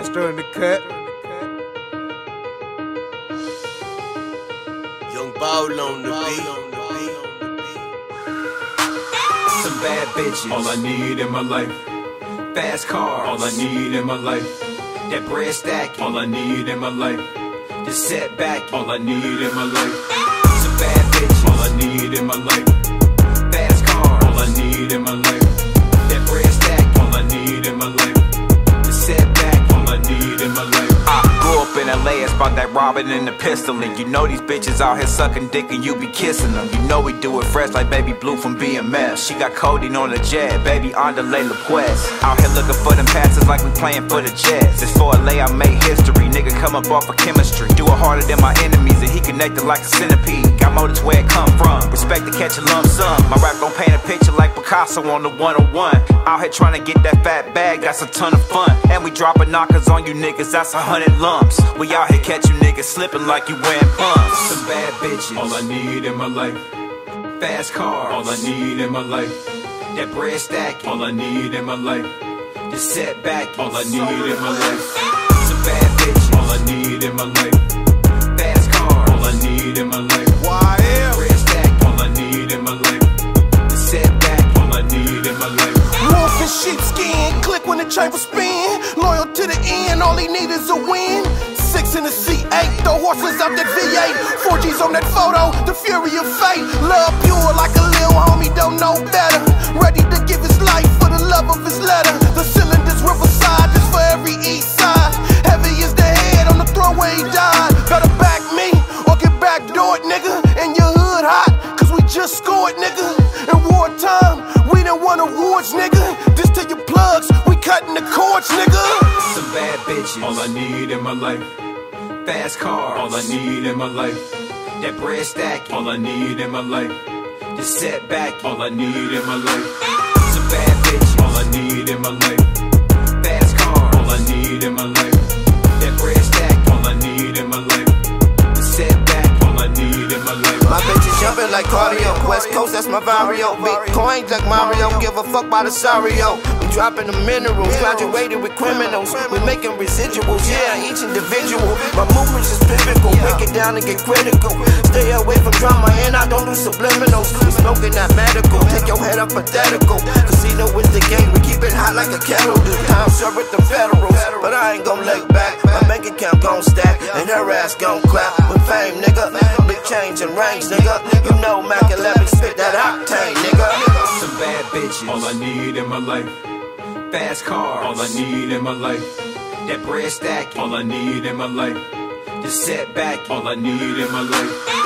Stirring the cut. Young Ball on the beat. Some bad bitches. All I need in my life. Fast cars. All I need in my life. That bread stacking. All I need in my life. The setback. All I need in my life. Some bad bitches. All I need in my life. Fast cars. All I need in my life. That bread stacking. All I need in my life. The setback. All I need in my life. I grew up in LA, it's about that robbing and the pistol. And you know these bitches out here sucking dick and you be kissing them. You know we do it fresh like Baby Blue from BMS. She got codeine on the jet, baby underlay LaQuest. Out here looking for them passes like we playing for the Jets. It's for LA, I made history, nigga come up off of chemistry. Do it harder than my enemies and he connected like a centipede. Got motors where it come from, respect to catch a lump sum. My rap gon' paint a picture like Picasso on the 101. Out here trying to get that fat bag, that's a ton of fun. And we dropping knockers on you niggas, that's 100 lumps. We out here catch you niggas slipping like you wearing pumps. Some bad bitches. All I need in my life. Fast cars. All I need in my life. That bread stacking. All I need in my life. The setback. All I need in my life. Some bad bitches. All I need in my life. Fast cars. All I need in my life. YL. Bread stacking. All I need in my life. The setback. All I need in my life. Wolf in sheepskin, click when the chamber spin. Loyal to the end, all he need is a win. 6 in the C8, the horses out that V8. 4G's on that photo, the fury of fate. Love pure like a lil homie, don't know better. Ready to give his life for the love of his letter. The cylinders riverside, just for every east side. Heavy is the head on the throne where he died. Better back me, or get backdoored, nigga. And your hood hot, cause we just scored, nigga. In wartime, we done won awards, nigga. This to your plugs, we cutting the cords, nigga. Some bad bitches. All I need in my life. Fast cars. All I need in my life. That bread stacking. All I need in my life. The setback. All I need in my life. Some bad bitches. All I need in my life. Fast cars. All I need in my life. That bread stacking. All I need in my life. The setback. All I need in my life. My bitches jumping like cardio. West Coast, that's my vario. Big coins like Mario. Give a fuck about a Sario. We dropping the minerals. Graduated with criminals. We making residuals. Yeah, each individual. My movements is pivotal. Break it down and get critical. Stay away from drama and I don't do subliminals. We smoking that medical. Take your head up pathetical. Casino is the game. We keep it hot like a kettle. This time serve with the federals. But I ain't gon' leg back. My bank account gon' stack. And her ass gon' clap. With fame, nigga. Big change and range, nigga. You know Mac 11 spit that octane, nigga. Some bad bitches. All I need in my life. Fast cars. All I need in my life. That bread stacking. All I need in my life. The setback. All I need in my life.